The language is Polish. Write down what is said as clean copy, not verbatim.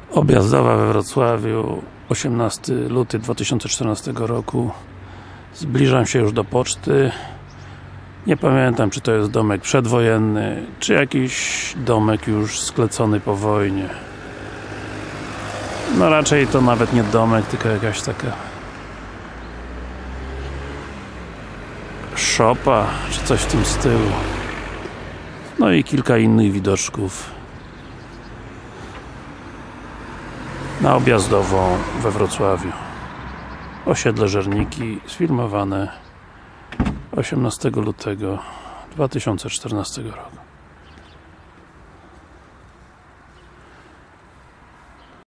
Objazdowa we Wrocławiu, 18 luty 2014 roku. Zbliżam się już do poczty. Nie pamiętam, czy to jest domek przedwojenny, czy jakiś domek już sklecony po wojnie. No raczej to nawet nie domek, tylko jakaś taka szopa, czy coś w tym stylu. No i kilka innych widoczków na Objazdową we Wrocławiu. Osiedle Żerniki, sfilmowane 18 lutego 2014 roku.